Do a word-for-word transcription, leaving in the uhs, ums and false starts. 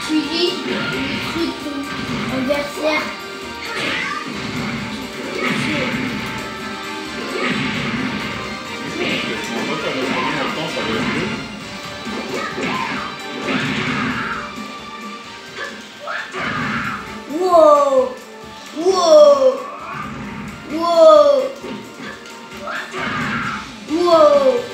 Tu dis le truc de ton adversaire. En fait, avec le temps, ça va être mieux. Wow! Wow! Wow! Wow!